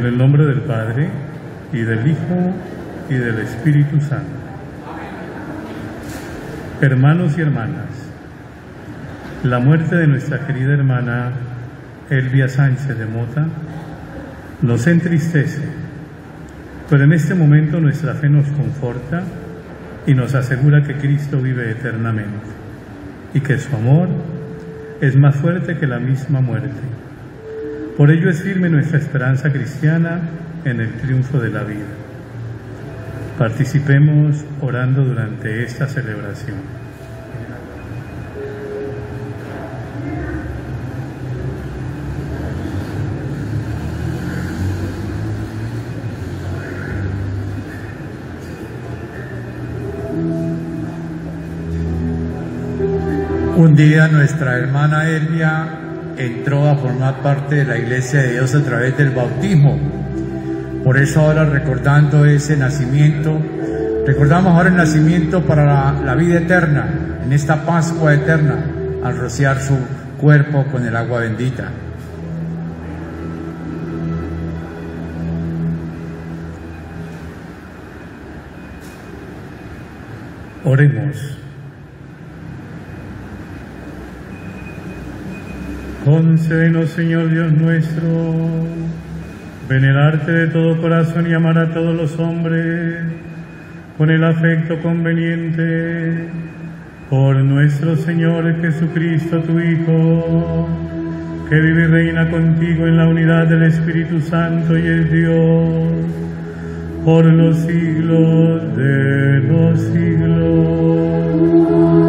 En el nombre del Padre, y del Hijo, y del Espíritu Santo. Hermanos y hermanas, la muerte de nuestra querida hermana Elvia Sánchez de Mota nos entristece, pero en este momento nuestra fe nos conforta y nos asegura que Cristo vive eternamente y que su amor es más fuerte que la misma muerte. Por ello es firme nuestra esperanza cristiana en el triunfo de la vida. Participemos orando durante esta celebración. Un día nuestra hermana Elvia entró a formar parte de la Iglesia de Dios a través del bautismo. Por eso ahora, recordando ese nacimiento, recordamos ahora el nacimiento para la vida eterna, en esta Pascua eterna, al rociar su cuerpo con el agua bendita. Oremos. Concédenos, Señor Dios nuestro, venerarte de todo corazón y amar a todos los hombres con el afecto conveniente por nuestro Señor Jesucristo, tu Hijo, que vive y reina contigo en la unidad del Espíritu Santo y es Dios por los siglos de los siglos.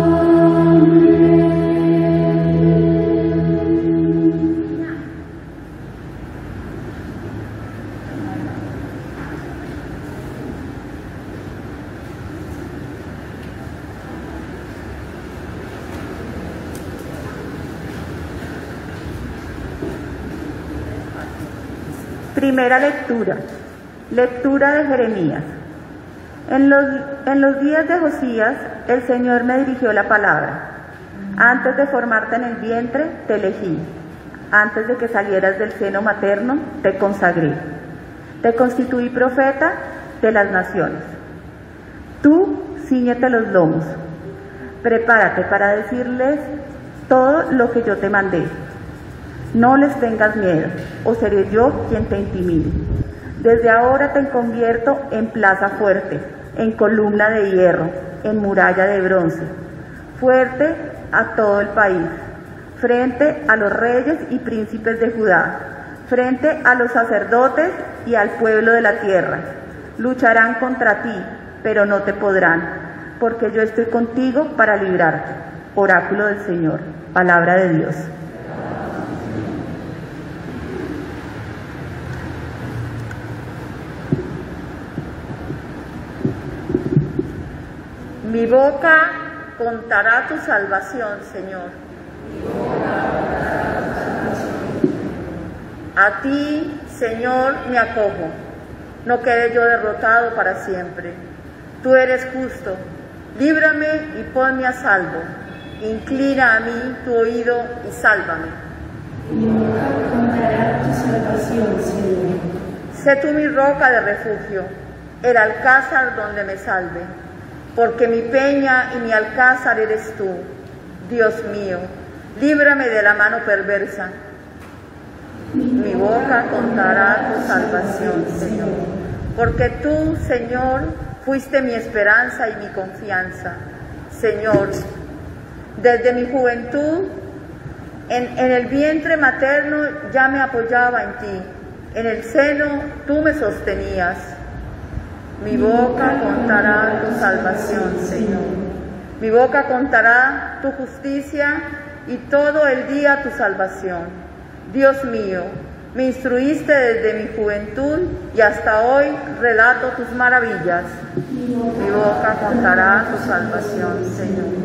Primera lectura. Lectura de Jeremías. En los días de Josías, el Señor me dirigió la palabra. Antes de formarte en el vientre, te elegí. Antes de que salieras del seno materno, te consagré. Te constituí profeta de las naciones. Tú, cíñete los lomos. Prepárate para decirles todo lo que yo te mandé. No les tengas miedo, o seré yo quien te intimide. Desde ahora te convierto en plaza fuerte, en columna de hierro, en muralla de bronce, fuerte a todo el país, frente a los reyes y príncipes de Judá, frente a los sacerdotes y al pueblo de la tierra. Lucharán contra ti, pero no te podrán, porque yo estoy contigo para librarte. Oráculo del Señor, palabra de Dios. Mi boca contará tu salvación, Señor. A ti, Señor, me acojo. No quede yo derrotado para siempre. Tú eres justo. Líbrame y ponme a salvo. Inclina a mí tu oído y sálvame. Mi boca contará tu salvación, Señor. Sé tú mi roca de refugio, el alcázar donde me salve. Porque mi peña y mi alcázar eres tú, Dios mío, líbrame de la mano perversa. Mi boca contará tu salvación, Señor. Porque tú, Señor, fuiste mi esperanza y mi confianza. Señor, desde mi juventud, en el vientre materno ya me apoyaba en ti. En el seno tú me sostenías. Mi boca contará tu salvación, Señor. Mi boca contará tu justicia y todo el día tu salvación. Dios mío, me instruiste desde mi juventud y hasta hoy relato tus maravillas. Mi boca contará tu salvación, Señor.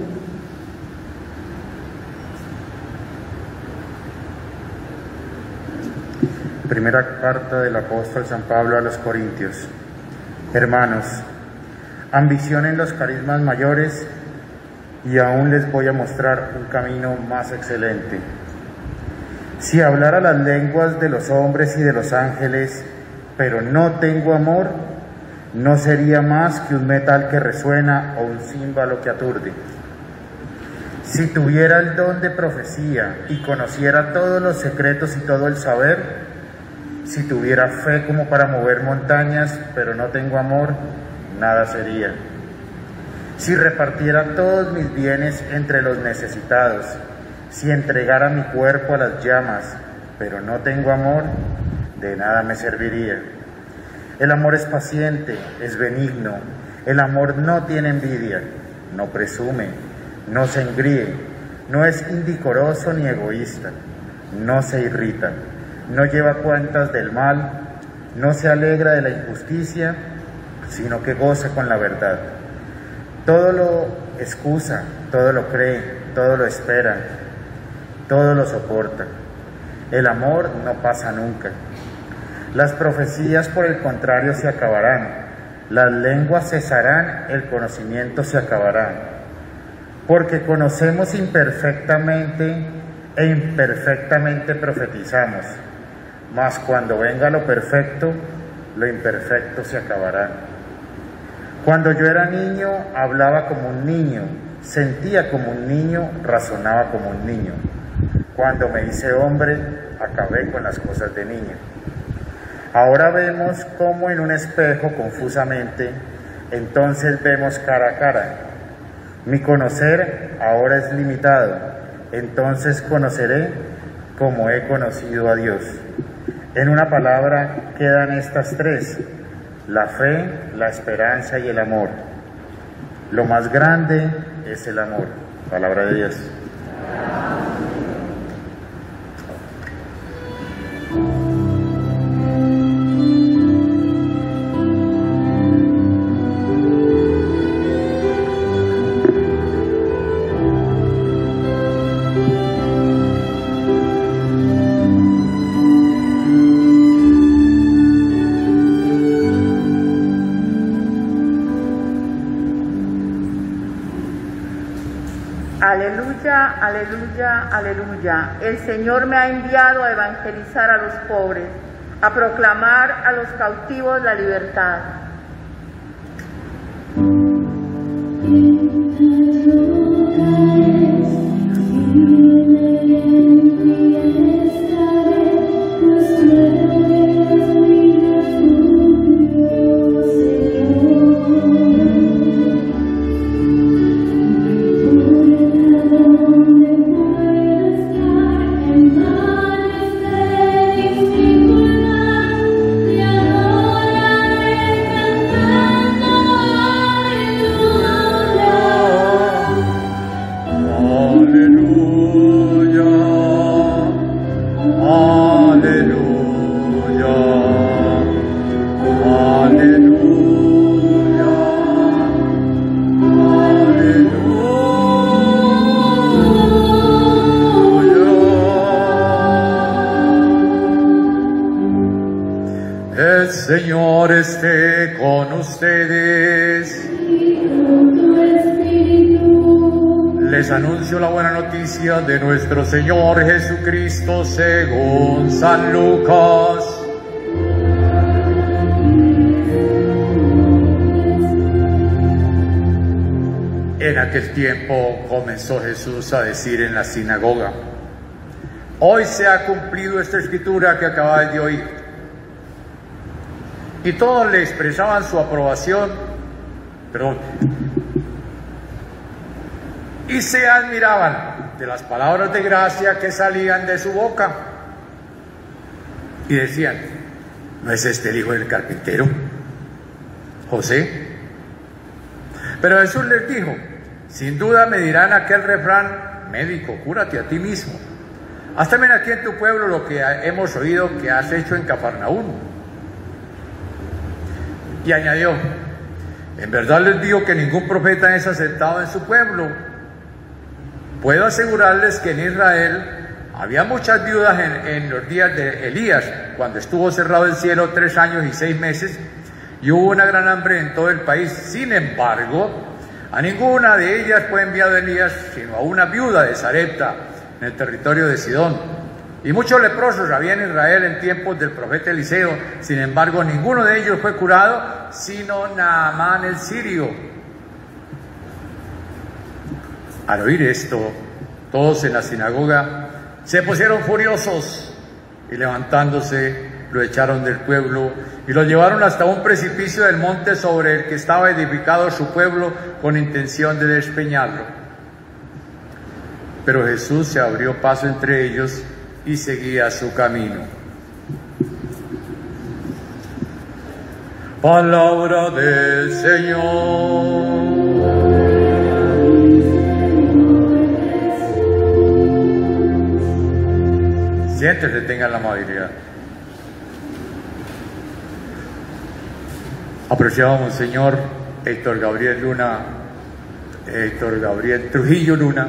Primera carta del apóstol San Pablo a los Corintios. Hermanos, ambicionen los carismas mayores y aún les voy a mostrar un camino más excelente. Si hablara las lenguas de los hombres y de los ángeles pero no tengo amor, no sería más que un metal que resuena o un címbalo que aturde. Si tuviera el don de profecía y conociera todos los secretos y todo el saber, si tuviera fe como para mover montañas, pero no tengo amor, nada sería. Si repartiera todos mis bienes entre los necesitados, si entregara mi cuerpo a las llamas, pero no tengo amor, de nada me serviría. El amor es paciente, es benigno, el amor no tiene envidia, no presume, no se engríe, no es indicoroso ni egoísta, no se irrita, no lleva cuentas del mal, no se alegra de la injusticia, sino que goza con la verdad. Todo lo excusa, todo lo cree, todo lo espera, todo lo soporta. El amor no pasa nunca. Las profecías, por el contrario, se acabarán, las lenguas cesarán, el conocimiento se acabará. Porque conocemos imperfectamente e imperfectamente profetizamos, mas cuando venga lo perfecto, lo imperfecto se acabará. Cuando yo era niño, hablaba como un niño, sentía como un niño, razonaba como un niño. Cuando me hice hombre, acabé con las cosas de niño. Ahora vemos como en un espejo confusamente, entonces vemos cara a cara. Mi conocer ahora es limitado, entonces conoceré como he conocido a Dios. En una palabra quedan estas tres: la fe, la esperanza y el amor. Lo más grande es el amor. Palabra de Dios. Aleluya, aleluya, aleluya. El Señor me ha enviado a evangelizar a los pobres, a proclamar a los cautivos la libertad. El Señor esté con ustedes. Les anuncio la buena noticia de nuestro Señor Jesucristo según San Lucas. En aquel tiempo comenzó Jesús a decir en la sinagoga: hoy se ha cumplido esta escritura que acabáis de oír. Y todos le expresaban su aprobación, y se admiraban de las palabras de gracia que salían de su boca. Y decían: ¿no es este el hijo del carpintero, José? Pero Jesús les dijo: sin duda me dirán aquel refrán: médico, cúrate a ti mismo. Haz también aquí en tu pueblo lo que hemos oído que has hecho en Cafarnaúm. Y añadió: en verdad les digo que ningún profeta es aceptado en su pueblo. Puedo asegurarles que en Israel había muchas viudas en los días de Elías, cuando estuvo cerrado el cielo 3 años y 6 meses, y hubo una gran hambre en todo el país. Sin embargo, a ninguna de ellas fue enviado Elías, sino a una viuda de Sarepta, en el territorio de Sidón. Y muchos leprosos había en Israel en tiempos del profeta Eliseo. Sin embargo, ninguno de ellos fue curado, sino Naamán el sirio. Al oír esto, todos en la sinagoga se pusieron furiosos y levantándose lo echaron del pueblo y lo llevaron hasta un precipicio del monte sobre el que estaba edificado su pueblo con intención de despeñarlo. Pero Jesús se abrió paso entre ellos y seguía su camino. Palabra del Señor. Siéntese, tengan la amabilidad. Apreciado Monseñor Héctor Gabriel Trujillo Luna,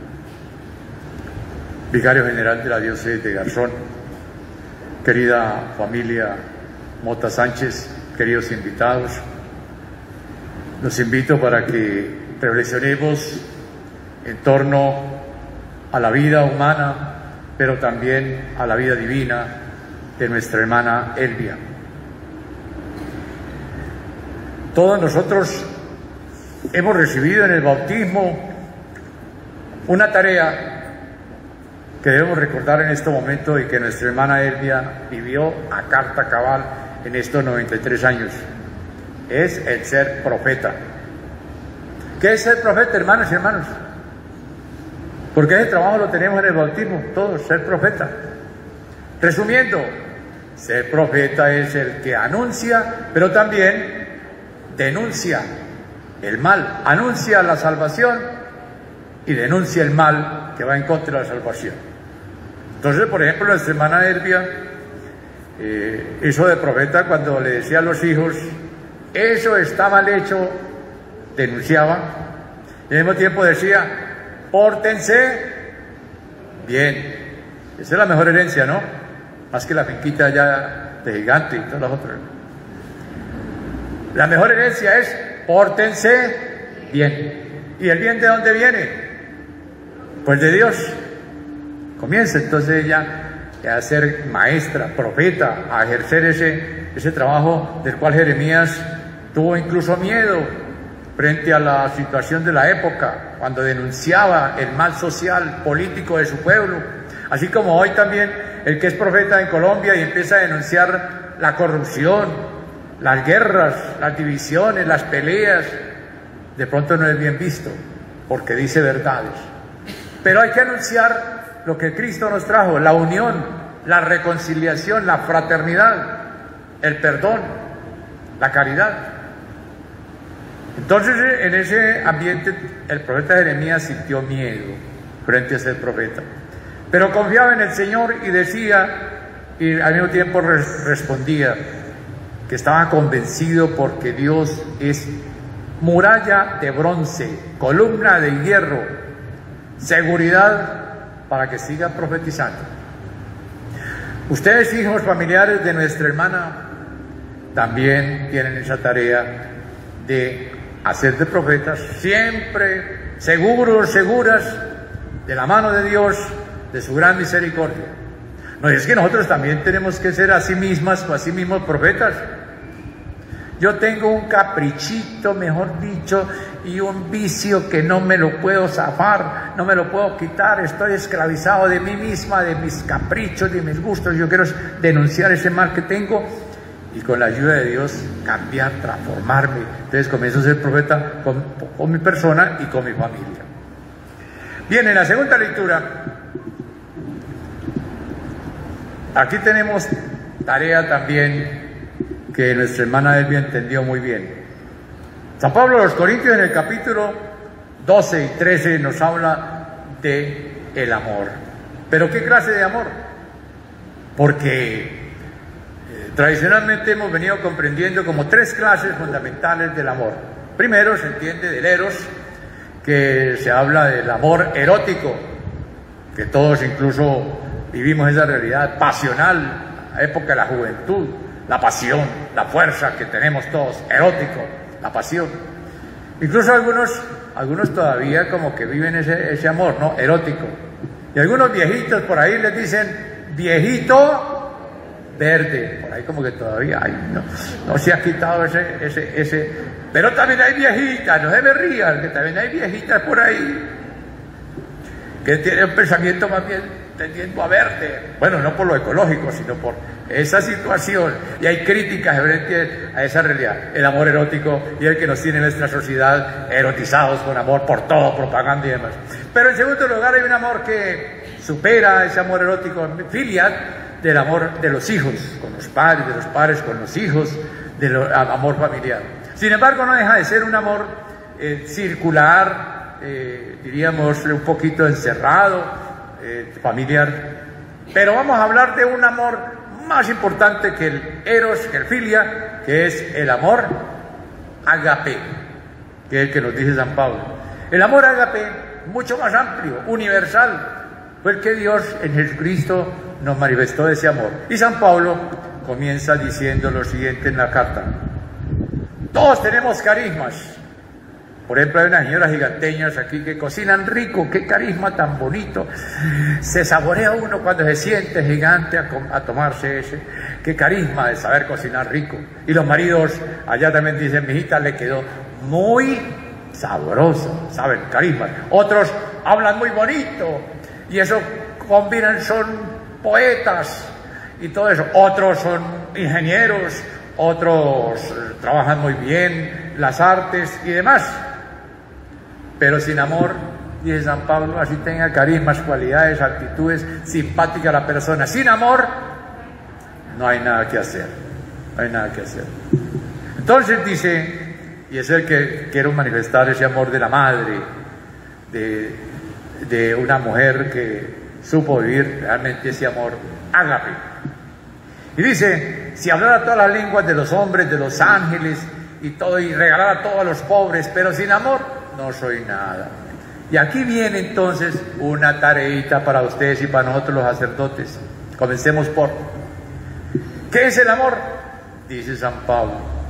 Vicario General de la Diócesis de Garzón, querida familia Mota Sánchez, queridos invitados, los invito para que reflexionemos en torno a la vida humana, pero también a la vida divina de nuestra hermana Elvia. Todos nosotros hemos recibido en el bautismo una tarea que debemos recordar en este momento y que nuestra hermana Elvia vivió a carta cabal en estos 93 años. Es el ser profeta. ¿Qué es ser profeta, hermanos y hermanos? Porque ese trabajo lo tenemos en el bautismo, todos, ser profeta. Resumiendo, ser profeta es el que anuncia, pero también denuncia el mal, anuncia la salvación y denuncia el mal que va en contra de la salvación. Entonces, por ejemplo, nuestra hermana Elvia hizo de profeta cuando le decía a los hijos, eso está mal hecho, denunciaba, y al mismo tiempo decía, pórtense bien. Esa es la mejor herencia, ¿no? Más que la finquita allá de Gigante y todas las otras. La mejor herencia es pórtense bien. ¿Y el bien de dónde viene? Pues de Dios. Comienza entonces ella a ser maestra, profeta, a ejercer ese trabajo del cual Jeremías tuvo incluso miedo frente a la situación de la época, cuando denunciaba el mal social, político de su pueblo. Así como hoy también el que es profeta en Colombia y empieza a denunciar la corrupción, las guerras, las divisiones, las peleas, de pronto no es bien visto, porque dice verdades. Pero hay que anunciar lo que Cristo nos trajo, la unión, la reconciliación, la fraternidad, el perdón, la caridad. Entonces, en ese ambiente, el profeta Jeremías sintió miedo frente a ser profeta, pero confiaba en el Señor y decía, y al mismo tiempo respondía, que estaba convencido porque Dios es muralla de bronce, columna de hierro, seguridad para que siga profetizando. Ustedes, hijos familiares de nuestra hermana, también tienen esa tarea de hacer de profetas, siempre seguros, seguras de la mano de Dios, de su gran misericordia. No, es que nosotros también tenemos que ser a sí mismas o a sí mismos profetas. Yo tengo un caprichito, mejor dicho, y un vicio que no me lo puedo zafar, no me lo puedo quitar, estoy esclavizado de mí misma, de mis caprichos, de mis gustos. Yo quiero denunciar ese mal que tengo y con la ayuda de Dios cambiar, transformarme. Entonces comienzo a ser profeta con mi persona y con mi familia. Bien, en la segunda lectura, aquí tenemos tarea también que nuestra hermana Elvia entendió muy bien. San Pablo a los Corintios en el capítulo 12 y 13 nos habla de el amor. ¿Pero qué clase de amor? Porque tradicionalmente hemos venido comprendiendo como tres clases fundamentales del amor. Primero se entiende del eros, que se habla del amor erótico, que todos incluso vivimos esa realidad pasional, la época de la juventud, la pasión, la fuerza que tenemos todos, erótico, la pasión. Incluso algunos todavía como que viven ese amor, ¿no? Erótico. Y algunos viejitos por ahí les dicen viejito verde, por ahí como que todavía hay, no se ha quitado ese, pero también hay viejitas, no se me rían, que también hay viejitas por ahí, que tienen un pensamiento más bien tendiendo a verde, bueno, no por lo ecológico, sino por esa situación, y hay críticas frente a esa realidad, el amor erótico y el que nos tiene en nuestra sociedad erotizados con amor por todo, propaganda y demás. Pero en segundo lugar hay un amor que supera ese amor erótico, filia, del amor de los hijos con los padres, de los padres con los hijos, del amor familiar. Sin embargo, no deja de ser un amor circular, diríamos un poquito encerrado, familiar, pero vamos a hablar de un amor más importante que el eros, que el filia, que es el amor ágape, que es el que nos dice San Pablo. El amor ágape, mucho más amplio, universal, fue el que Dios en Jesucristo nos manifestó ese amor. Y San Pablo comienza diciendo lo siguiente en la carta: todos tenemos carismas. Por ejemplo, hay unas señoras giganteñas aquí que cocinan rico, qué carisma tan bonito. Se saborea uno cuando se siente gigante a tomarse ese. Qué carisma de saber cocinar rico. Y los maridos allá también dicen, mijita, le quedó muy sabroso, ¿saben? Carisma. Otros hablan muy bonito y eso combinan, son poetas y todo eso. Otros son ingenieros, otros trabajan muy bien las artes y demás. Pero sin amor, dice San Pablo, así tenga carismas, cualidades, actitudes, simpática la persona, sin amor, no hay nada que hacer, no hay nada que hacer. Entonces dice, y es el que quiero manifestar ese amor de la madre, de una mujer que supo vivir realmente ese amor ágape. Y dice, si hablara todas las lenguas de los hombres, de los ángeles y todo, y regalara todo a los pobres, pero sin amor, no soy nada. Y aquí viene entonces una tareita para ustedes y para nosotros los sacerdotes. Comencemos por, ¿qué es el amor? Dice San Pablo.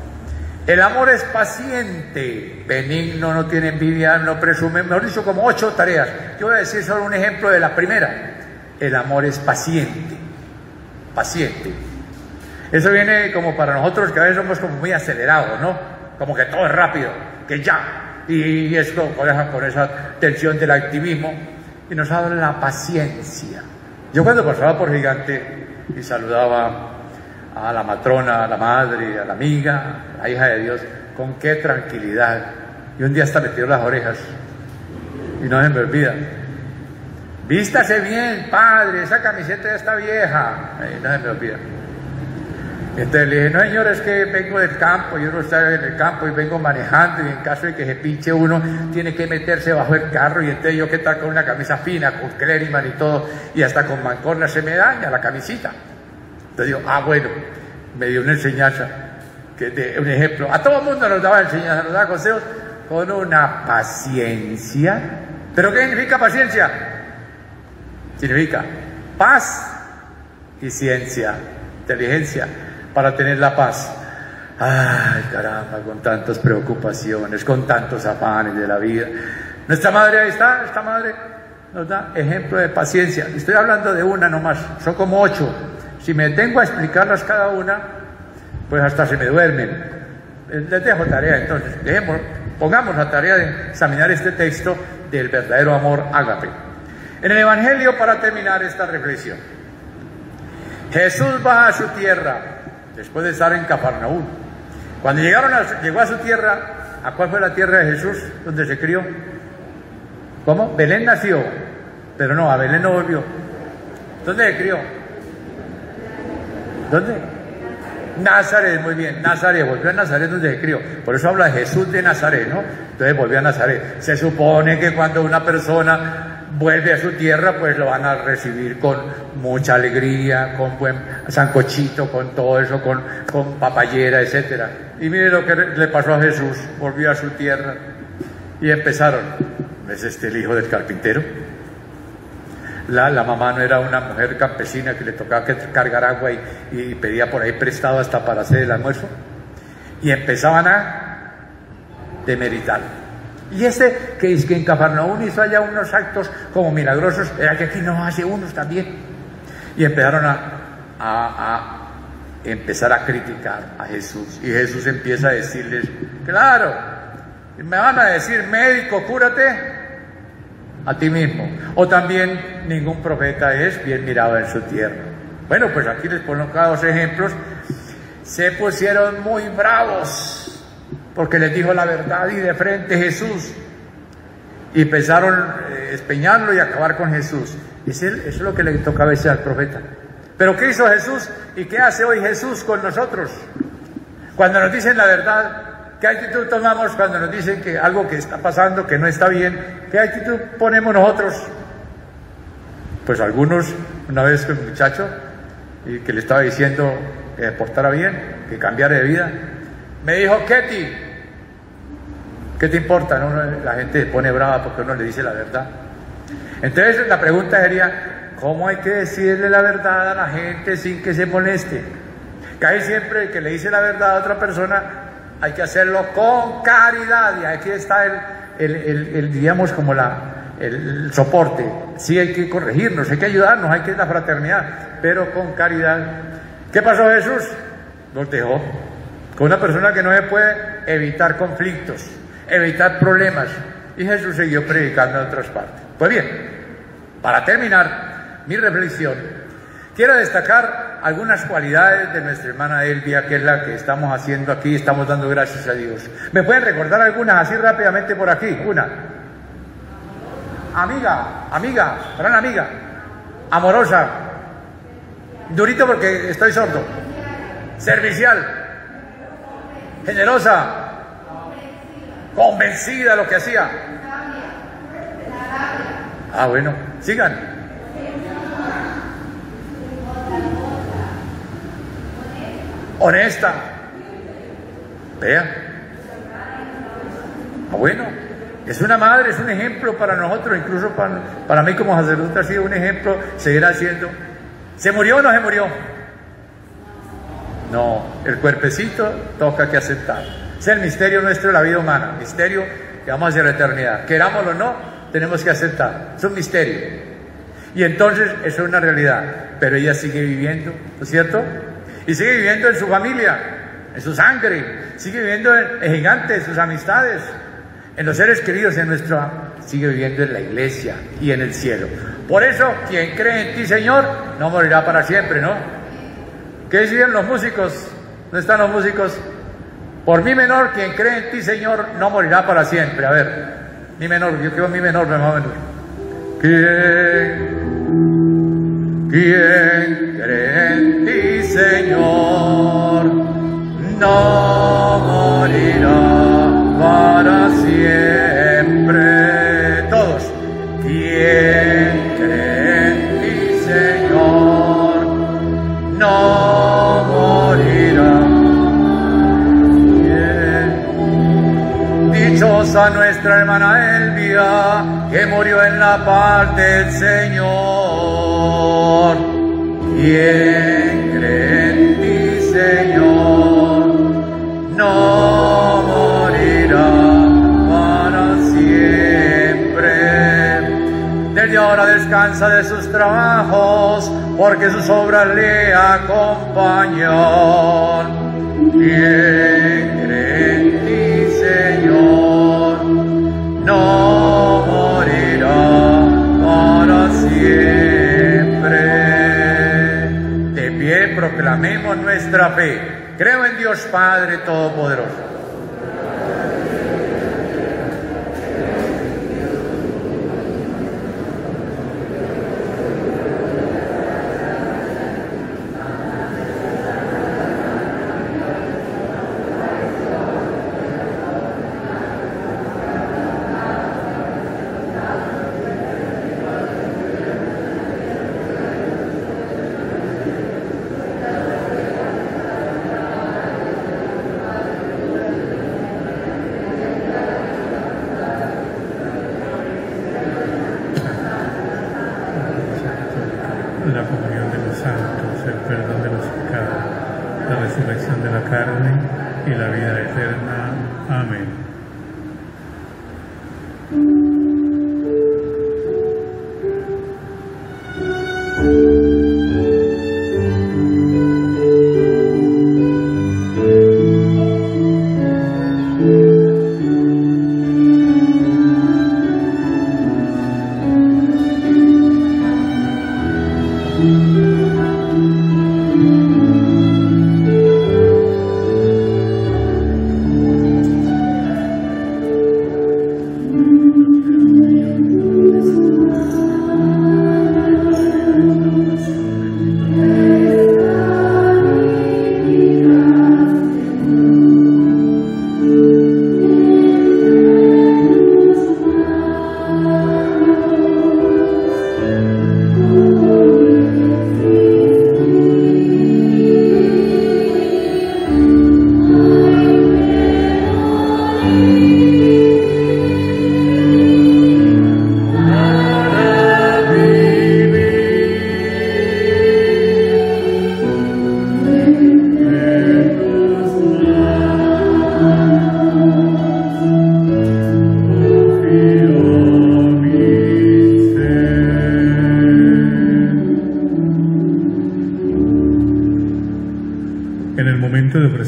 El amor es paciente, benigno, no tiene envidia, no presume, mejor dicho, como 8 tareas. Yo voy a decir solo un ejemplo de la primera. El amor es paciente, paciente. Eso viene como para nosotros que a veces somos como muy acelerados, ¿no? Como que todo es rápido, que ya. Y esto con esa tensión del activismo, y nos habla la paciencia. Yo cuando pasaba por Gigante y saludaba a la matrona, a la madre, a la amiga, a la hija de Dios, con qué tranquilidad. Y un día hasta me tiró las orejas y no se me olvida. Vístase bien, padre, esa camiseta ya está vieja. Y no se me olvida. Entonces le dije, no señor, es que vengo del campo, yo no estoy en el campo y vengo manejando, y en caso de que se pinche uno, tiene que meterse bajo el carro, y entonces yo que tal con una camisa fina, con clériman y todo, y hasta con mancorna se me daña la camisita. Entonces digo, bueno, me dio una enseñanza, un ejemplo, a todo el mundo nos daba enseñanza, nos daba consejos, con una paciencia. ¿Pero qué significa paciencia? Significa paz y ciencia, inteligencia, para tener la paz. Ay, caramba, con tantas preocupaciones, con tantos afanes de la vida. Nuestra madre, ahí está, esta madre nos da ejemplo de paciencia. Estoy hablando de una nomás, son como 8. Si me detengo a explicarlas cada una, pues hasta se me duermen. Les dejo tarea entonces, pongamos la tarea de examinar este texto del verdadero amor ágape. En el Evangelio, para terminar esta reflexión, Jesús va a su tierra, después de estar en Cafarnaúm. Cuando llegó a su tierra, ¿a cuál fue la tierra de Jesús, donde se crió? ¿Cómo? Belén nació, pero no, a Belén no volvió. ¿Dónde se crió? ¿Dónde? Nazaret, muy bien, Nazaret, volvió a Nazaret donde se crió. Por eso habla de Jesús de Nazaret, ¿no? Entonces volvió a Nazaret. Se supone que cuando una persona vuelve a su tierra, pues lo van a recibir con mucha alegría, con buen sancochito, con todo eso, con papayera, etcétera. Y mire lo que le pasó a Jesús, volvió a su tierra y empezaron. ¿Es este el hijo del carpintero? La mamá no era una mujer campesina que le tocaba cargar agua y pedía por ahí prestado hasta para hacer el almuerzo. Y empezaban a demeritar. Y que es que en Cafarnaúm hizo allá unos actos como milagrosos, era que aquí no hace unos también. Y empezaron a empezar a criticar a Jesús. Y Jesús empieza a decirles, claro, me van a decir, médico, cúrate a ti mismo. O también, ningún profeta es bien mirado en su tierra. Bueno, pues aquí les pongo cada dos ejemplos. Se pusieron muy bravos porque les dijo la verdad y de frente Jesús. Y empezaron a espeñarlo y acabar con Jesús. Eso es lo que le toca a veces al profeta. Pero ¿qué hizo Jesús? ¿Y qué hace hoy Jesús con nosotros? Cuando nos dicen la verdad, ¿qué actitud tomamos cuando nos dicen que algo que está pasando, que no está bien? ¿Qué actitud ponemos nosotros? Pues algunos, una vez con un muchacho, y que le estaba diciendo que se portara bien, que cambiara de vida, me dijo, Ketty, ¿qué te importa? No, la gente se pone brava porque uno le dice la verdad. Entonces la pregunta sería, ¿cómo hay que decirle la verdad a la gente sin que se moleste? Casi siempre que le dice la verdad a otra persona, hay que hacerlo con caridad, y aquí está digamos, como el soporte. Sí, hay que corregirnos, hay que ayudarnos, hay que la fraternidad, pero con caridad. ¿Qué pasó Jesús? Nos dejó con una persona que no se puede evitar conflictos, evitar problemas, y Jesús siguió predicando en otras partes. Pues bien, para terminar mi reflexión, quiero destacar algunas cualidades de nuestra hermana Elvia, que es la que estamos haciendo aquí, estamos dando gracias a Dios. ¿Me pueden recordar algunas así rápidamente por aquí? Una. Amiga, gran amiga. Amorosa. Durito porque estoy sordo. Servicial. Generosa. Convencida de lo que hacía. Ah, bueno, sigan. Honesta. Vea. Ah, bueno, es una madre, es un ejemplo para nosotros, incluso para mí como sacerdote ha sido un ejemplo, seguirá siendo. ¿Se murió o no se murió? No, el cuerpecito toca que aceptar. Es el misterio nuestro de la vida humana, misterio que vamos hacia la eternidad. Querámoslo o no, tenemos que aceptar. Es un misterio. Y entonces eso es una realidad. Pero ella sigue viviendo, ¿no es cierto? Y sigue viviendo en su familia, en su sangre, sigue viviendo en gigantes, en sus amistades, en los seres queridos, sigue viviendo en la iglesia y en el cielo. Por eso, quien cree en ti, Señor, no morirá para siempre, ¿no? ¿Qué decían los músicos? ¿Dónde están los músicos? Por mi menor, quien cree en ti, Señor, no morirá para siempre. A ver, mi menor, yo quiero mi menor, menor. ¿Quién cree en ti, Señor, no morirá para siempre? Todos. ¿Quién cree en ti, Señor, no morirá? Dichosa nuestra hermana Elvia, que murió en la paz del Señor. ¿Quién cree en ti, Señor, no morirá para siempre? Desde ahora descansa de sus trabajos, porque sus obras le acompañan. ¿Quién cree en ti, Señor, no morirá para siempre? De pie proclamemos nuestra fe. Creo en Dios Padre Todopoderoso. La comunión de los santos, el perdón de los pecados, la resurrección de la carne y la vida eterna. Amén.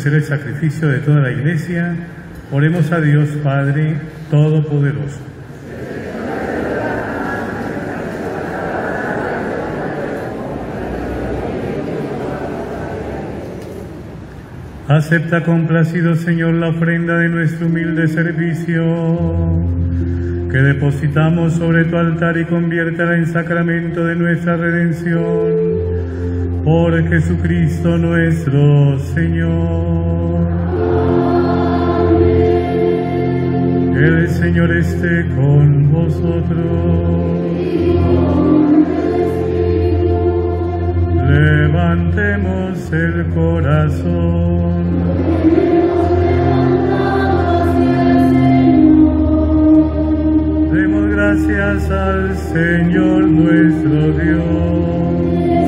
ofrecer el sacrificio de toda la Iglesia, oremos a Dios Padre Todopoderoso. Acepta complacido, Señor, la ofrenda de nuestro humilde servicio, que depositamos sobre tu altar, y conviértela en sacramento de nuestra redención, por Jesucristo nuestro Señor. El Señor esté con vosotros. Levantemos el corazón. Demos gracias al Señor nuestro Dios.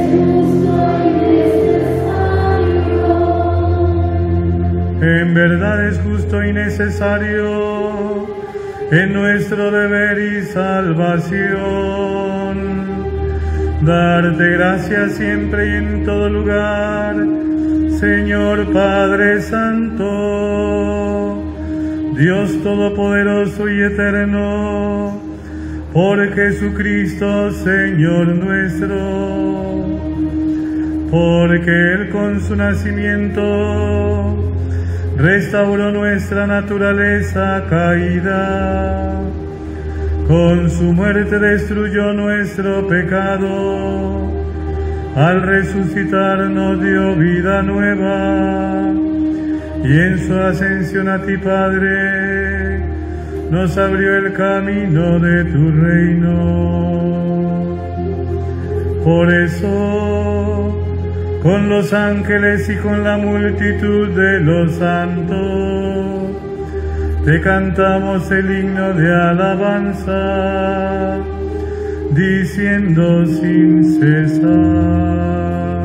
En verdad es justo y necesario, en nuestro deber y salvación, darte gracias siempre y en todo lugar, Señor Padre Santo, Dios Todopoderoso y Eterno, por Jesucristo Señor nuestro, porque Él con su nacimiento restauró nuestra naturaleza caída, con su muerte destruyó nuestro pecado, al resucitar nos dio vida nueva, y en su ascensión a ti, Padre, nos abrió el camino de tu reino. Por eso, con los ángeles y con la multitud de los santos, te cantamos el himno de alabanza, diciendo sin cesar.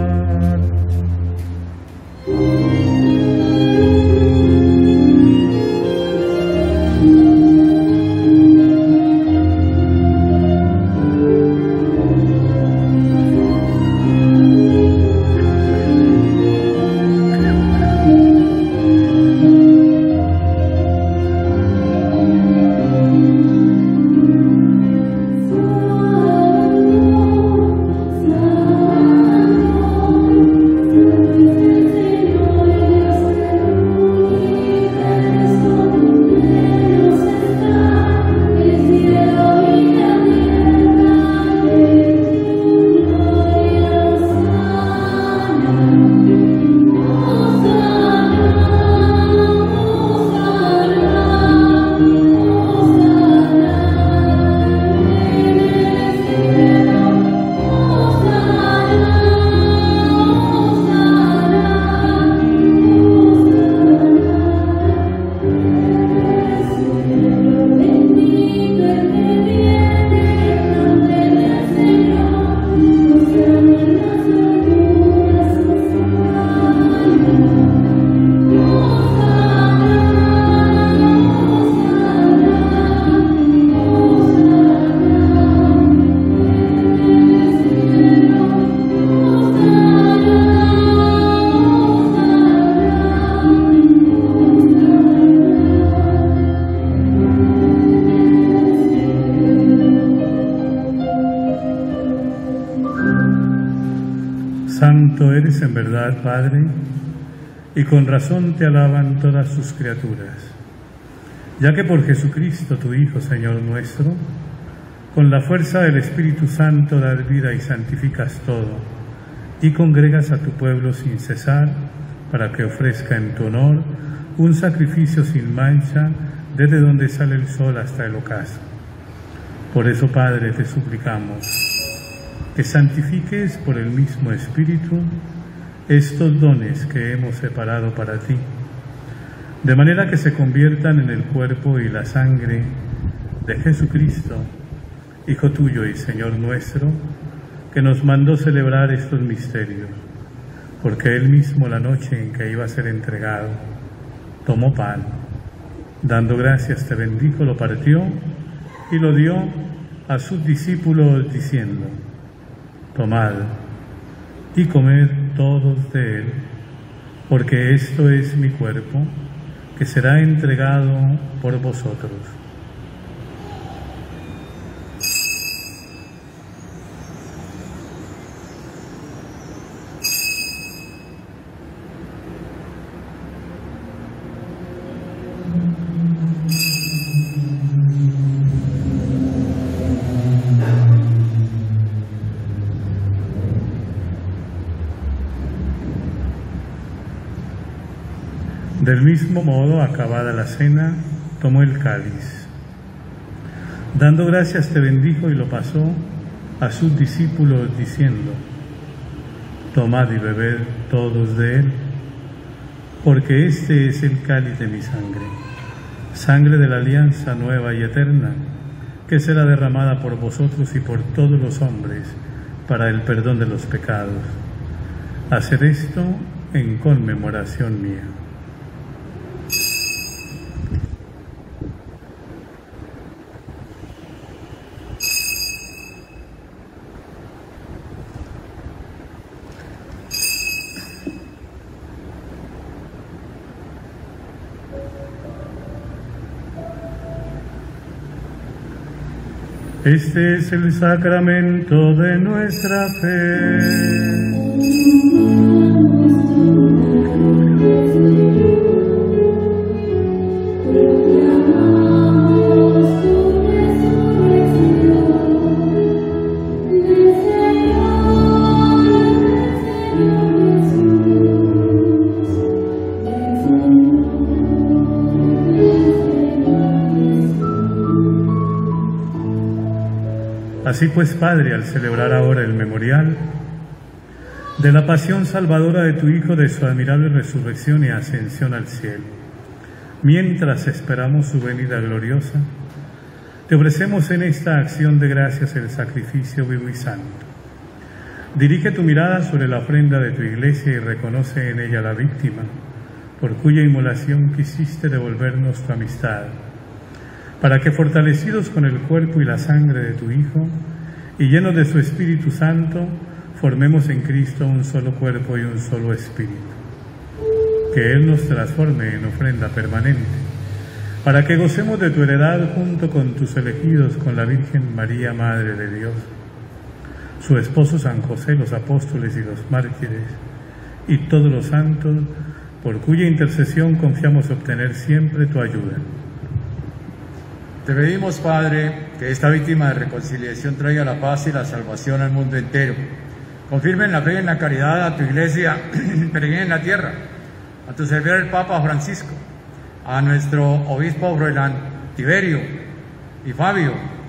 Santo eres en verdad, Padre, y con razón te alaban todas sus criaturas, ya que por Jesucristo, tu Hijo, Señor nuestro, con la fuerza del Espíritu Santo das vida y santificas todo, y congregas a tu pueblo sin cesar, para que ofrezca en tu honor un sacrificio sin mancha, desde donde sale el sol hasta el ocaso. Por eso, Padre, te suplicamos que santifiques por el mismo Espíritu estos dones que hemos separado para ti, de manera que se conviertan en el cuerpo y la sangre de Jesucristo, Hijo tuyo y Señor nuestro, que nos mandó celebrar estos misterios, porque Él mismo, la noche en que iba a ser entregado, tomó pan, dando gracias te bendijo, lo partió y lo dio a sus discípulos diciendo: tomad y comed todos de él, porque esto es mi cuerpo, que será entregado por vosotros. Del mismo modo, acabada la cena, tomó el cáliz. Dando gracias, te bendijo y lo pasó a sus discípulos, diciendo: tomad y bebed todos de él, porque este es el cáliz de mi sangre, sangre de la alianza nueva y eterna, que será derramada por vosotros y por todos los hombres para el perdón de los pecados. Haced esto en conmemoración mía. Este es el sacramento de nuestra fe. Así pues, Padre, al celebrar ahora el memorial de la pasión salvadora de tu Hijo, de su admirable resurrección y ascensión al cielo, mientras esperamos su venida gloriosa, te ofrecemos en esta acción de gracias el sacrificio vivo y santo. Dirige tu mirada sobre la ofrenda de tu Iglesia y reconoce en ella la víctima, por cuya inmolación quisiste devolvernos tu amistad, para que, fortalecidos con el cuerpo y la sangre de tu Hijo, y llenos de su Espíritu Santo, formemos en Cristo un solo cuerpo y un solo espíritu. Que Él nos transforme en ofrenda permanente, para que gocemos de tu heredad junto con tus elegidos, con la Virgen María, Madre de Dios, su esposo San José, los apóstoles y los mártires, y todos los santos, por cuya intercesión confiamos obtener siempre tu ayuda. Te pedimos, Padre, que esta víctima de reconciliación traiga la paz y la salvación al mundo entero. Confirme en la fe y en la caridad a tu Iglesia peregrina en la tierra, a tu servidor el Papa Francisco, a nuestro obispo Froilán Tiberio y Fabio,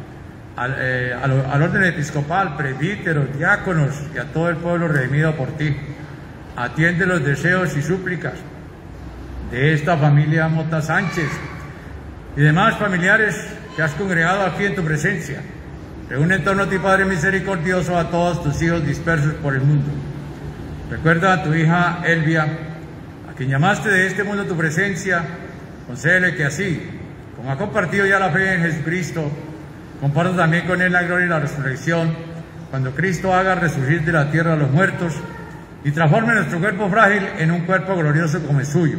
al orden episcopal, presbíteros, diáconos y a todo el pueblo redimido por ti. Atiende los deseos y súplicas de esta familia Mota Sánchez y demás familiares que has congregado aquí en tu presencia. Reúne en torno a ti, Padre misericordioso, a todos tus hijos dispersos por el mundo. Recuerda a tu hija Elvia, a quien llamaste de este mundo a tu presencia. Concédele que así, como ha compartido ya la fe en Jesucristo, comparta también con él la gloria y la resurrección, cuando Cristo haga resurgir de la tierra a los muertos y transforme nuestro cuerpo frágil en un cuerpo glorioso como el suyo.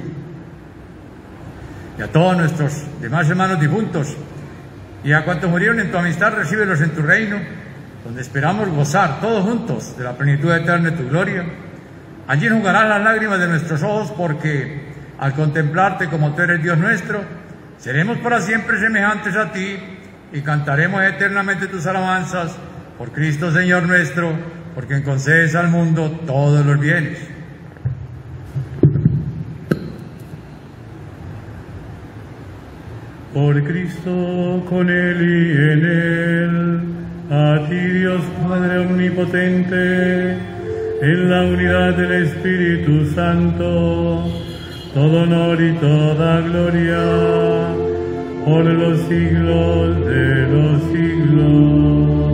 Y a todos nuestros demás hermanos difuntos y a cuantos murieron en tu amistad, recíbelos en tu reino, donde esperamos gozar todos juntos de la plenitud eterna de tu gloria. Allí enjugarás las lágrimas de nuestros ojos, porque al contemplarte como tú eres Dios nuestro, seremos para siempre semejantes a ti y cantaremos eternamente tus alabanzas por Cristo Señor nuestro, por quien concedes al mundo todos los bienes. Por Cristo, con Él y en Él, a ti Dios Padre Omnipotente, en la unidad del Espíritu Santo, todo honor y toda gloria, por los siglos de los siglos.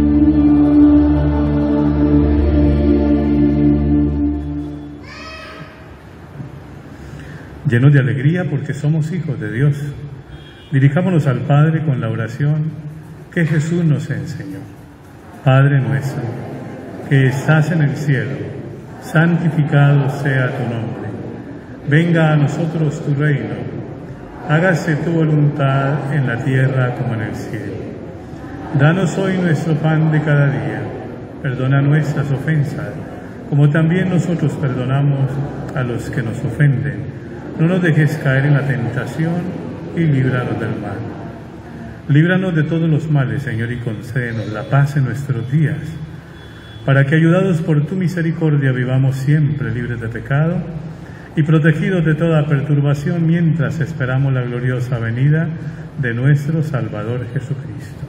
Llenos de alegría porque somos hijos de Dios, dirijámonos al Padre con la oración que Jesús nos enseñó. Padre nuestro, que estás en el cielo, santificado sea tu nombre. Venga a nosotros tu reino, hágase tu voluntad en la tierra como en el cielo. Danos hoy nuestro pan de cada día, perdona nuestras ofensas, como también nosotros perdonamos a los que nos ofenden. No nos dejes caer en la tentación y líbranos del mal. Líbranos de todos los males, Señor, y concédenos la paz en nuestros días, para que, ayudados por tu misericordia, vivamos siempre libres de pecado y protegidos de toda perturbación mientras esperamos la gloriosa venida de nuestro Salvador Jesucristo.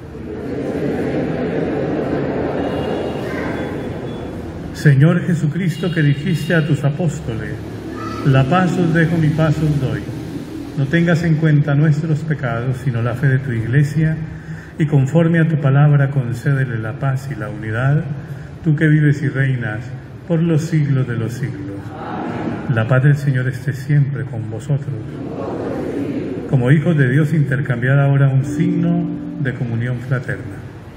Señor Jesucristo, que dijiste a tus apóstoles: la paz os dejo, mi paz os doy. No tengas en cuenta nuestros pecados, sino la fe de tu Iglesia, y conforme a tu palabra concédele la paz y la unidad, tú que vives y reinas por los siglos de los siglos. La paz del Señor esté siempre con vosotros. Como hijos de Dios, intercambiad ahora un signo de comunión fraterna.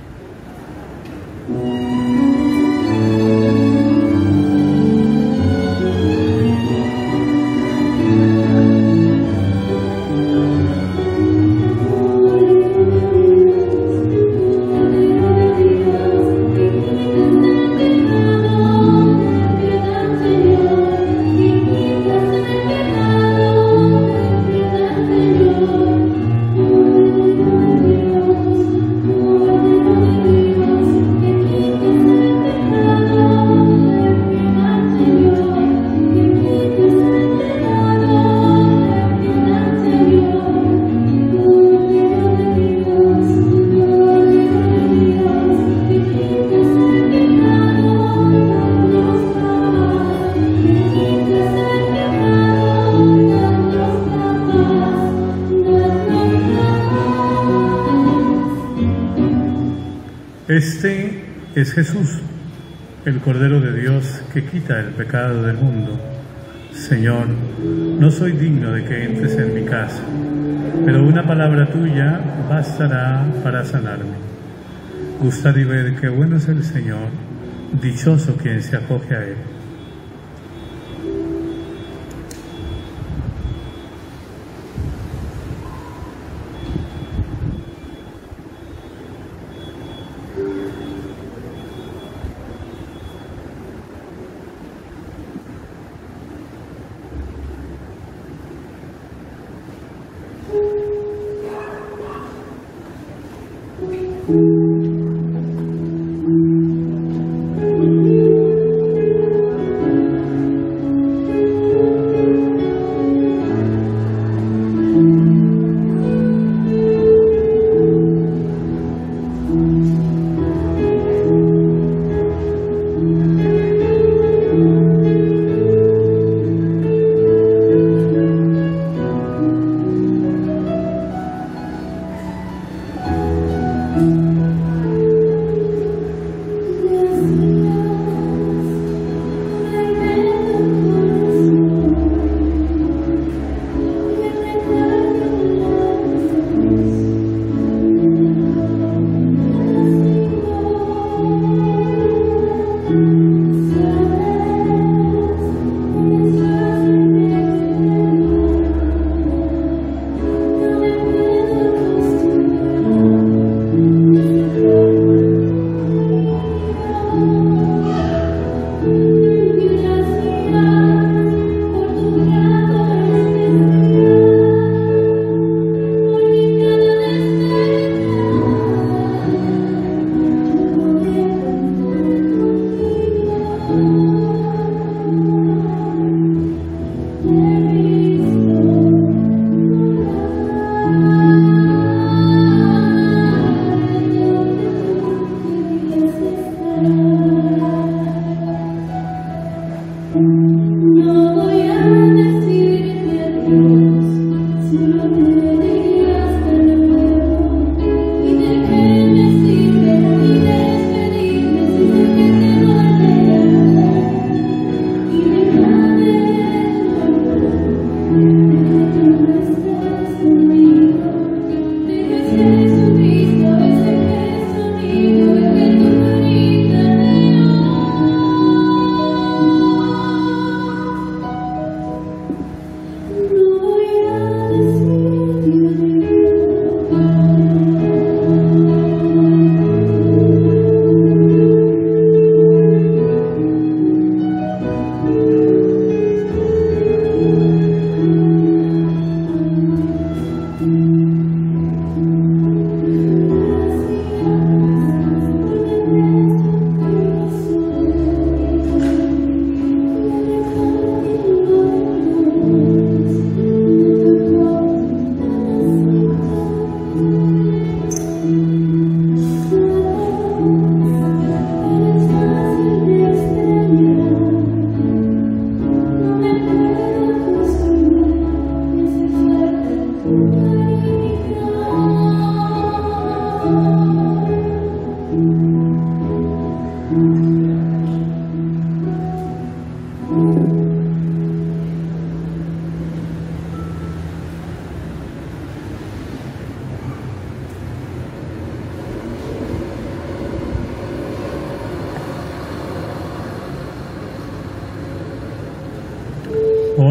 Este es Jesús, el Cordero de Dios que quita el pecado del mundo. Señor, no soy digno de que entres en mi casa, pero una palabra tuya bastará para sanarme. Gustad y ved qué bueno es el Señor, dichoso quien se acoge a Él.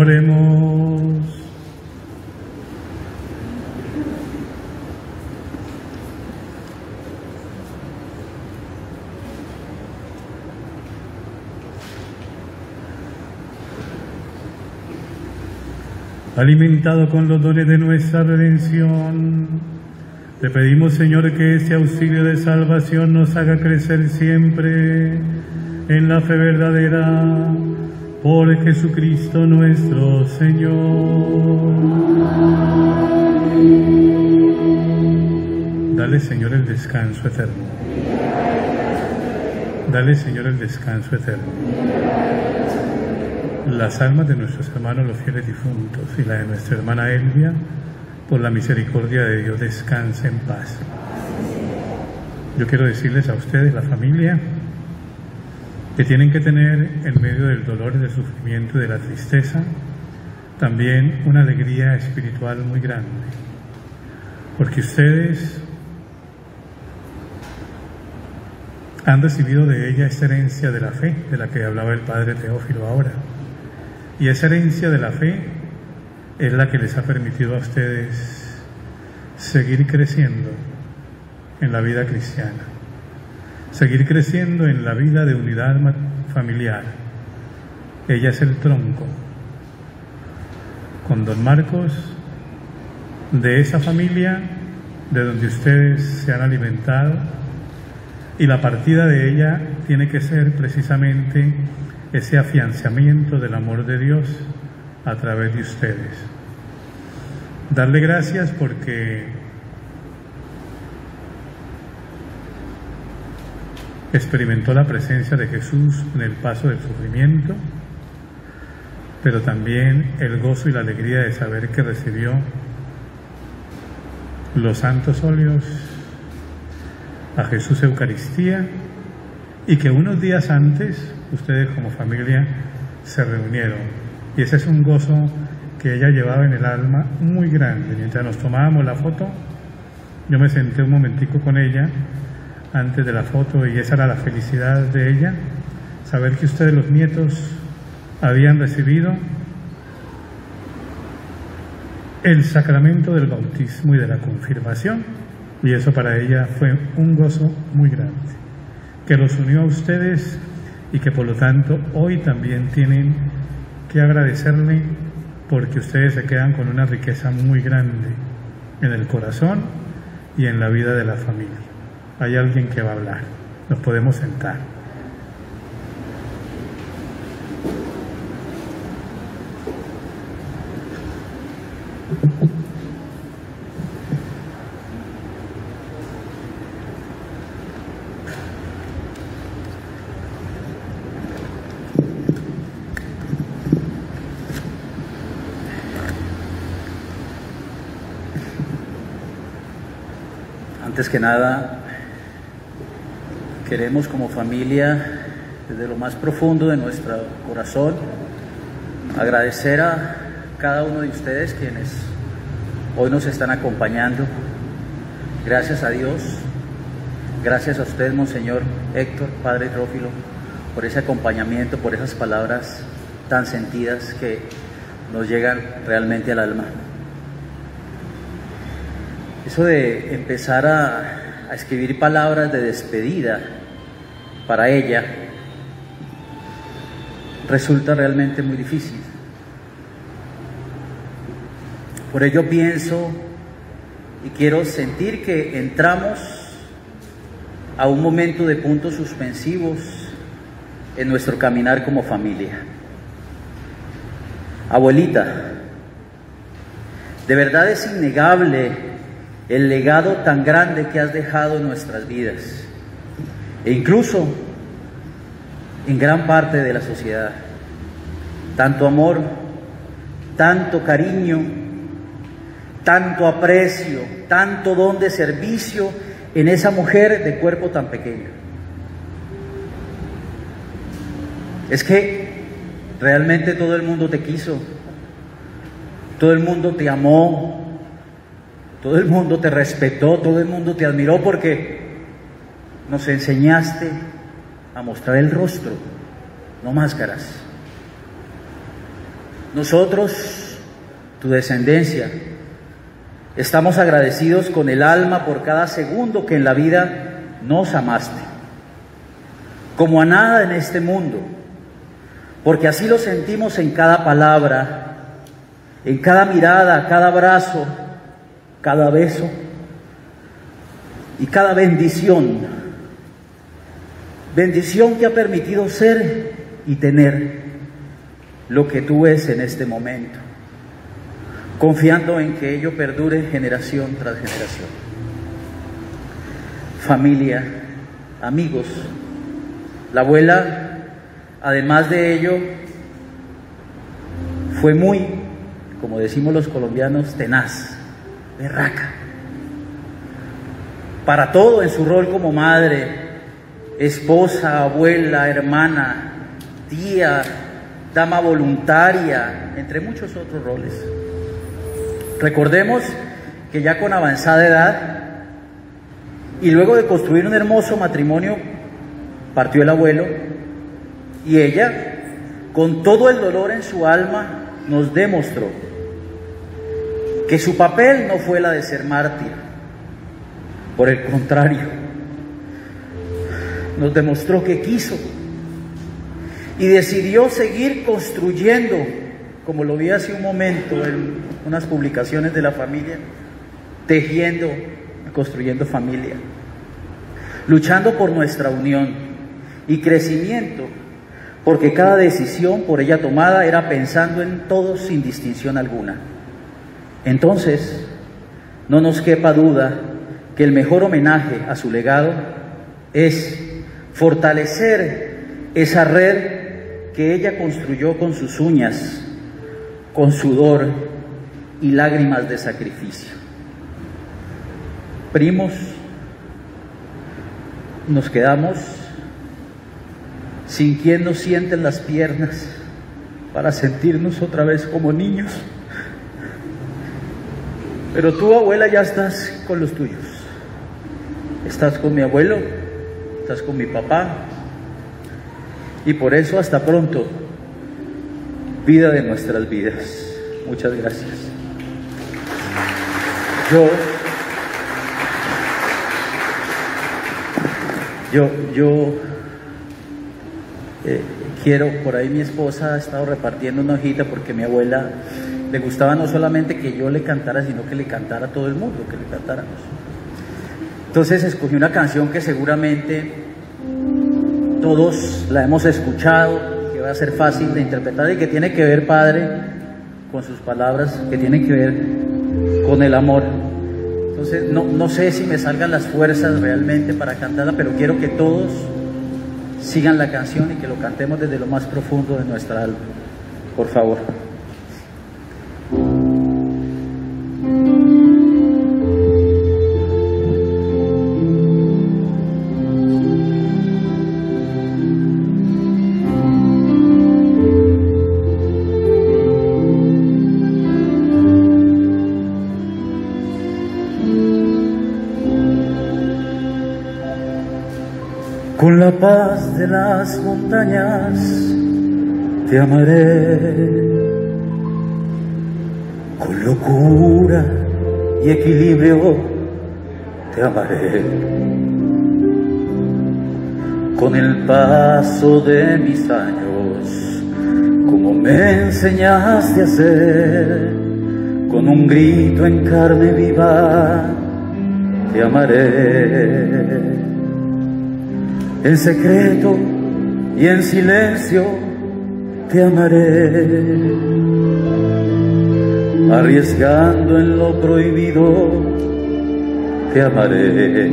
Oremos. Alimentado con los dones de nuestra redención, te pedimos, Señor, que este auxilio de salvación nos haga crecer siempre en la fe verdadera, por Jesucristo nuestro Señor. Dale, Señor, el descanso eterno. Dale, Señor, el descanso eterno. Las almas de nuestros hermanos los fieles difuntos y la de nuestra hermana Elvia, por la misericordia de Dios, descanse en paz. Yo quiero decirles a ustedes, la familia, que tienen que tener en medio del dolor, del sufrimiento y de la tristeza, también una alegría espiritual muy grande, porque ustedes han recibido de ella esta herencia de la fe, de la que hablaba el Padre Teófilo ahora. Y esa herencia de la fe es la que les ha permitido a ustedes seguir creciendo en la vida cristiana, seguir creciendo en la vida de unidad familiar. Ella es el tronco, con don Marcos, de esa familia de donde ustedes se han alimentado, y la partida de ella tiene que ser precisamente ese afianzamiento del amor de Dios a través de ustedes. Darle gracias porque experimentó la presencia de Jesús en el paso del sufrimiento, pero también el gozo y la alegría de saber que recibió los santos óleos, a Jesús Eucaristía, y que unos días antes ustedes como familia se reunieron, y ese es un gozo que ella llevaba en el alma muy grande. Mientras nos tomábamos la foto, yo me senté un momentico con ella antes de la foto, y esa era la felicidad de ella, saber que ustedes, los nietos, habían recibido el sacramento del bautismo y de la confirmación, y eso para ella fue un gozo muy grande, que los unió a ustedes y que por lo tanto hoy también tienen que agradecerle, porque ustedes se quedan con una riqueza muy grande en el corazón y en la vida de la familia. Hay alguien que va a hablar, nos podemos sentar. Antes que nada, queremos como familia, desde lo más profundo de nuestro corazón, agradecer a cada uno de ustedes quienes hoy nos están acompañando. Gracias a Dios, gracias a usted, Monseñor Héctor, Padre Teófilo, por ese acompañamiento, por esas palabras tan sentidas que nos llegan realmente al alma. Eso de empezar a escribir palabras de despedida para ella resulta realmente muy difícil. Por ello pienso y quiero sentir que entramos a un momento de puntos suspensivos en nuestro caminar como familia. Abuelita, de verdad es innegable el legado tan grande que has dejado en nuestras vidas, e incluso en gran parte de la sociedad. Tanto amor, tanto cariño, tanto aprecio, tanto don de servicio en esa mujer de cuerpo tan pequeño. Es que realmente todo el mundo te quiso, todo el mundo te amó, todo el mundo te respetó, todo el mundo te admiró, porque nos enseñaste a mostrar el rostro, no máscaras. Nosotros, tu descendencia, estamos agradecidos con el alma por cada segundo que en la vida nos amaste, como a nada en este mundo, porque así lo sentimos en cada palabra, en cada mirada, cada abrazo, cada beso y cada bendición. Bendición que ha permitido ser y tener lo que tú ves en este momento, confiando en que ello perdure generación tras generación. Familia, amigos, la abuela, además de ello, fue muy, como decimos los colombianos, tenaz, berraca. Para todo en su rol como madre, esposa, abuela, hermana, tía, dama voluntaria, entre muchos otros roles. Recordemos que ya con avanzada edad y luego de construir un hermoso matrimonio, partió el abuelo y ella, con todo el dolor en su alma, nos demostró que su papel no fue la de ser mártir. Por el contrario, nos demostró que quiso y decidió seguir construyendo, como lo vi hace un momento en unas publicaciones de la familia, tejiendo y construyendo familia, luchando por nuestra unión y crecimiento, porque cada decisión por ella tomada era pensando en todos sin distinción alguna. Entonces, no nos quepa duda que el mejor homenaje a su legado es fortalecer esa red que ella construyó con sus uñas, con sudor y lágrimas de sacrificio. Primos, nos quedamos sin quien nos siente en las piernas para sentirnos otra vez como niños. Pero tú, abuela, ya estás con los tuyos. Estás con mi abuelo, estás con mi papá, y por eso hasta pronto, vida de nuestras vidas. Muchas gracias. Yo quiero, por ahí mi esposa ha estado repartiendo una hojita porque a mi abuela le gustaba no solamente que yo le cantara, sino que le cantara a todo el mundo, que le cantáramos. Entonces escogí una canción que seguramente todos la hemos escuchado, que va a ser fácil de interpretar y que tiene que ver, Padre, con sus palabras, que tienen que ver con el amor. Entonces no sé si me salgan las fuerzas realmente para cantarla, pero quiero que todos sigan la canción y que lo cantemos desde lo más profundo de nuestra alma. Por favor. Con la paz de las montañas te amaré, con locura y equilibrio te amaré, con el paso de mis años, como me enseñaste a hacer, con un grito en carne viva te amaré. En secreto y en silencio te amaré, arriesgando en lo prohibido te amaré,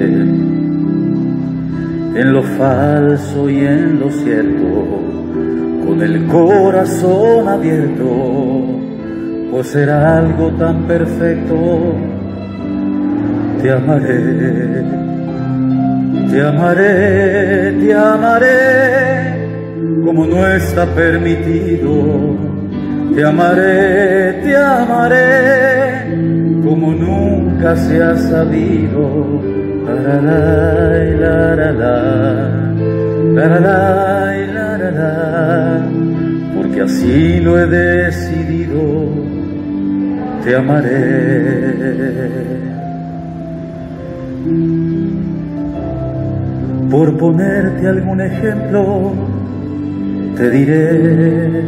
en lo falso y en lo cierto, con el corazón abierto, por ser algo tan perfecto te amaré. Te amaré, como no está permitido. Te amaré, como nunca se ha sabido. Laralay, laralay, laralay, porque así lo he decidido. te amaré. Por ponerte algún ejemplo, te diré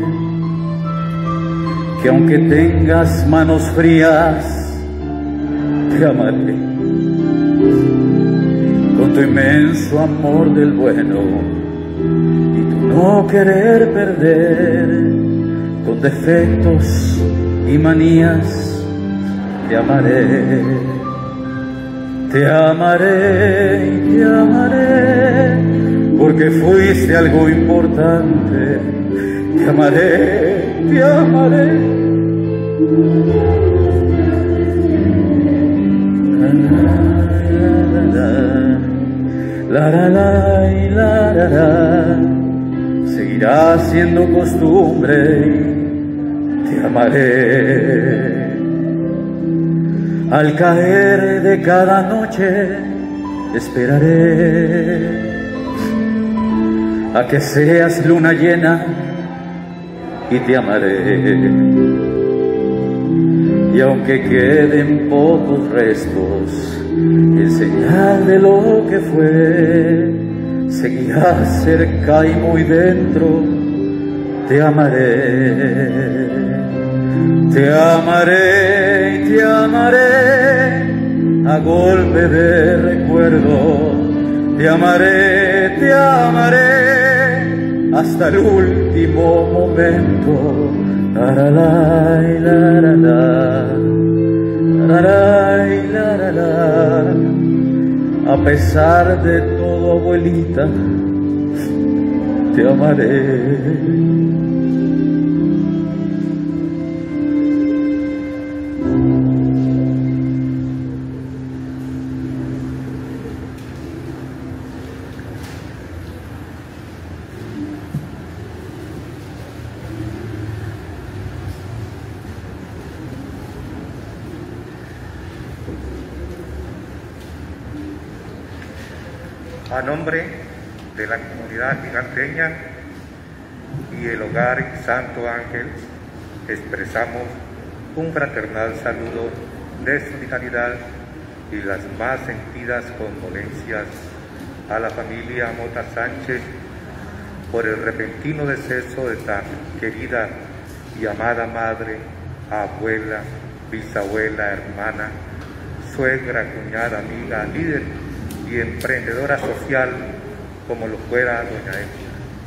que aunque tengas manos frías, te amaré. Con tu inmenso amor del bueno y tu no querer perder, con defectos y manías, te amaré. Te amaré y te amaré, porque fuiste algo importante. Te amaré, te amaré. La la la y la la la, seguirá siendo costumbre. Te amaré. Al caer de cada noche esperaré a que seas luna llena y te amaré. Y aunque queden pocos restos en señal de lo que fue, seguirás cerca y muy dentro, te amaré. Te amaré y te amaré a golpe de recuerdo. Te amaré hasta el último momento. Laralay, laralá, laralay, laralá. A pesar de todo, abuelita, te amaré. A nombre de la comunidad giganteña y el Hogar Santo Ángel, expresamos un fraternal saludo de solidaridad y las más sentidas condolencias a la familia Mota Sánchez por el repentino deceso de tan querida y amada madre, abuela, bisabuela, hermana, suegra, cuñada, amiga, líder y emprendedora social como lo fuera doña Elvia.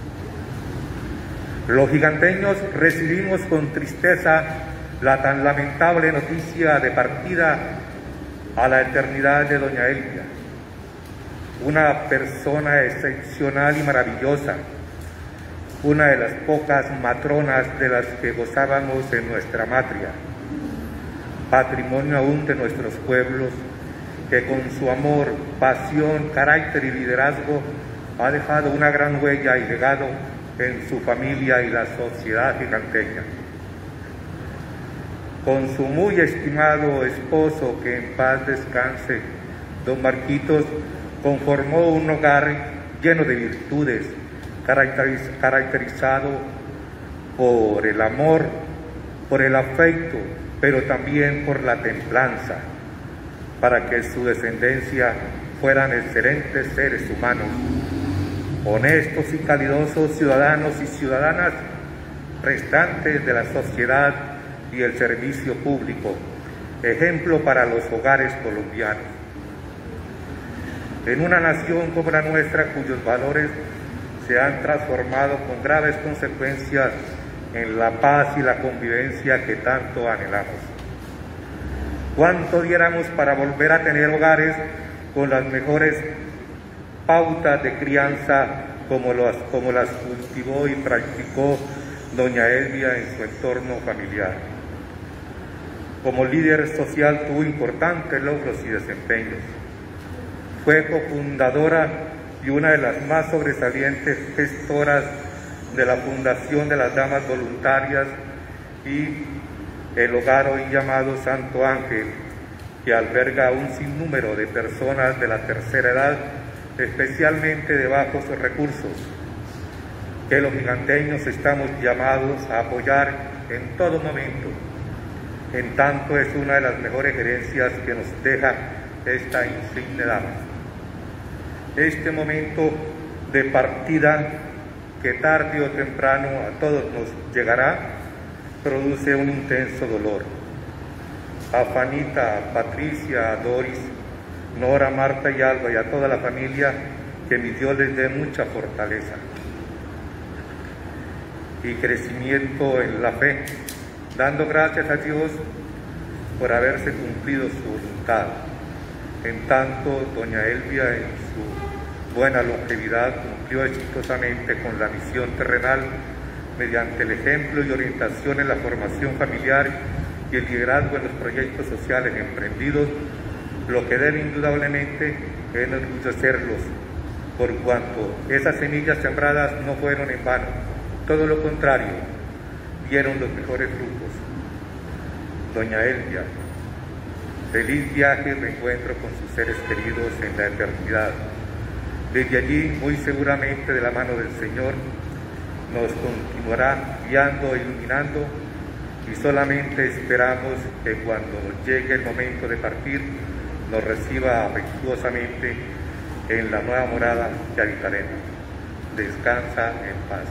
Los giganteños recibimos con tristeza la tan lamentable noticia de partida a la eternidad de doña Elvia, una persona excepcional y maravillosa, una de las pocas matronas de las que gozábamos en nuestra matria, patrimonio aún de nuestros pueblos, que con su amor, pasión, carácter y liderazgo ha dejado una gran huella y legado en su familia y la sociedad giganteña. Con su muy estimado esposo, que en paz descanse, don Marquitos, conformó un hogar lleno de virtudes, caracterizado por el amor, por el afecto, pero también por la templanza, para que su descendencia fueran excelentes seres humanos, honestos y calidosos ciudadanos y ciudadanas, prestantes de la sociedad y el servicio público, ejemplo para los hogares colombianos. En una nación como la nuestra, cuyos valores se han transformado con graves consecuencias en la paz y la convivencia que tanto anhelamos. ¿Cuánto diéramos para volver a tener hogares con las mejores pautas de crianza como las cultivó y practicó doña Elvia en su entorno familiar? Como líder social tuvo importantes logros y desempeños. Fue cofundadora y una de las más sobresalientes gestoras de la Fundación de las Damas Voluntarias y el hogar hoy llamado Santo Ángel, que alberga un sinnúmero de personas de la tercera edad, especialmente de bajos recursos, que los giganteños estamos llamados a apoyar en todo momento, En tanto es una de las mejores herencias que nos deja esta insigne dama. Este momento de partida, que tarde o temprano a todos nos llegará, produce un intenso dolor. A Fanita, a Patricia, a Doris, Nora, Marta y Alba y a toda la familia, que mi Dios les dé mucha fortaleza y crecimiento en la fe, dando gracias a Dios por haberse cumplido su voluntad. En tanto, doña Elvia, en su buena longevidad, cumplió exitosamente con la misión terrenal mediante el ejemplo y orientación en la formación familiar y el liderazgo en los proyectos sociales emprendidos, lo que debe indudablemente enorgullecerlos, por cuanto esas semillas sembradas no fueron en vano, todo lo contrario, dieron los mejores frutos. Doña Elvia, feliz viaje y reencuentro con sus seres queridos en la eternidad. Desde allí, muy seguramente de la mano del Señor, nos continuará guiando e iluminando, y solamente esperamos que cuando llegue el momento de partir, nos reciba afectuosamente en la nueva morada que habitaremos. Descansa en paz.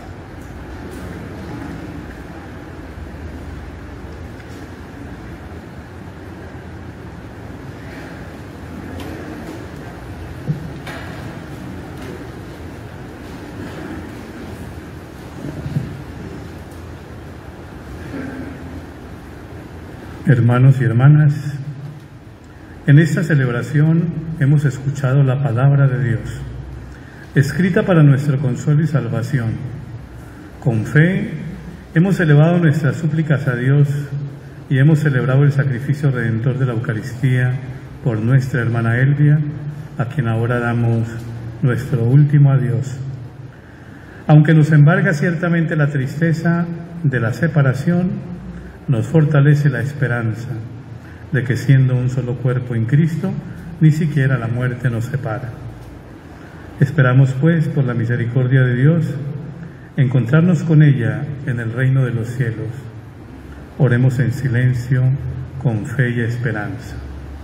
Hermanos y hermanas, en esta celebración hemos escuchado la palabra de Dios, escrita para nuestro consuelo y salvación. Con fe hemos elevado nuestras súplicas a Dios y hemos celebrado el sacrificio redentor de la Eucaristía por nuestra hermana Elvia, a quien ahora damos nuestro último adiós. Aunque nos embarga ciertamente la tristeza de la separación, nos fortalece la esperanza de que, siendo un solo cuerpo en Cristo, ni siquiera la muerte nos separa. Esperamos, pues, por la misericordia de Dios, encontrarnos con ella en el reino de los cielos. Oremos en silencio, con fe y esperanza.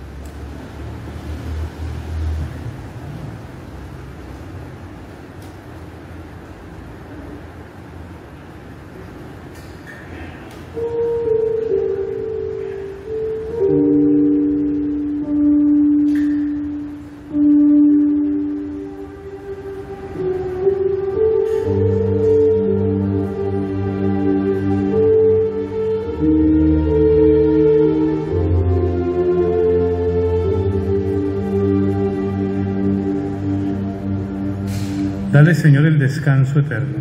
Dale, Señor, el descanso eterno.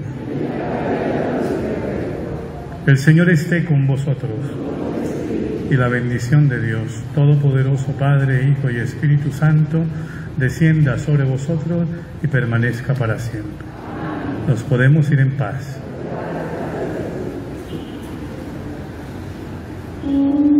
El Señor esté con vosotros, y la bendición de Dios Todopoderoso, Padre, Hijo y Espíritu Santo, descienda sobre vosotros y permanezca para siempre. Nos podemos ir en paz.